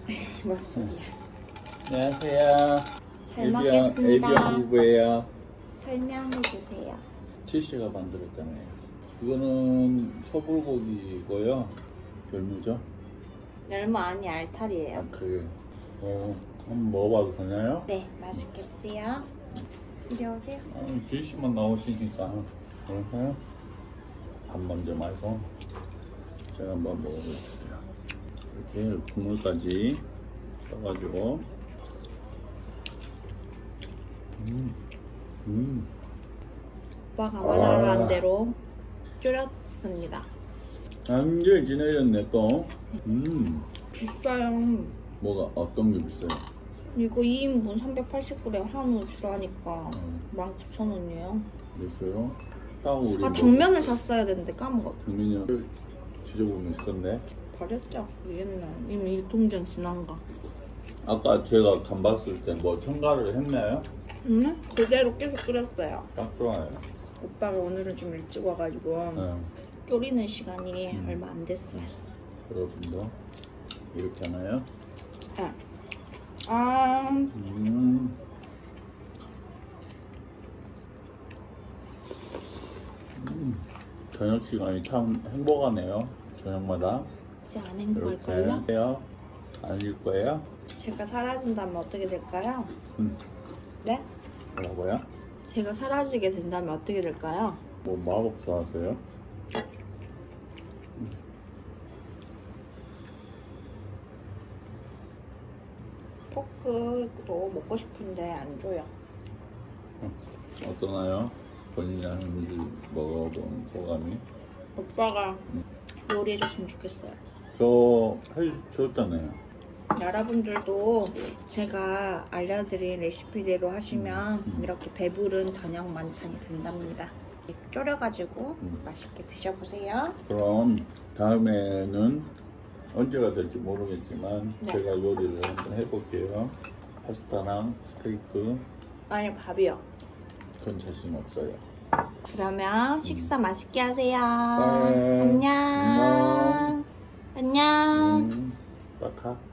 뭔 소리야. 안녕하세요. 잘 먹겠습니다. 애비야 부부예요. 설명해주세요. 치씨가 만들었잖아요. 이거는 소불고기고요. 열무죠? 열무 아니 알탈이에요. 그게 한번 먹어봐도 되나요? 네, 맛있게 드세요. 이리 오세요. 치씨만 나오시니까 그럴까요? 밥 먼저 말고 제가 한번 먹어보겠습니다. 이렇게 국물까지 떠가지고 오빠가 말하는 대로 줄였습니다. 완전 진해졌네 또. 비싸요. 뭐가 어떤 게 비싸요? 이거 2인분 380g에 한우 주라니까 19,000원이에요. 있어요? 딱 우리 아, 당면을 샀어야 되는데 까먹었다. 당면이 뒤져보면 있었네. 버렸죠? 옛날 이미 유통기한 지난 거. 아까 제가 간 봤을 때 뭐 첨가를 했나요? 응? 그대로 계속 끓였어요. 딱 좋아요. 오빠가 오늘은 좀 일찍 와가지고 졸이는 시간이 얼마 안 됐어요. 여러분도 이렇게 하나요? 네. 저녁 시간이 참 행복하네요. 저녁마다. 이제 안 행복할걸요? 이렇게 해요. 아닐 거예요? 제가 사라진다면 어떻게 될까요? 네? 뭐라고요? 제가 사라지게 된다면 어떻게 될까요? 뭐 마법사 하세요? 포크도 먹고 싶은데 안 줘요. 어떠나요? 본인이 하는 음식 먹어본 소감이? 오빠가 요리해줬으면 좋겠어요. 저 해줬잖아요. 여러분들도 제가 알려드린 레시피대로 하시면 이렇게 배부른 저녁 만찬이 된답니다. 졸여가지고 맛있게 드셔보세요. 그럼 다음에는 언제가 될지 모르겠지만 네. 제가 요리를 한번 해볼게요. 파스타랑 스테이크. 아니, 밥이요. 그건 자신 없어요. 그러면 식사 맛있게 하세요. 네. 안녕. 안녕. 딱하.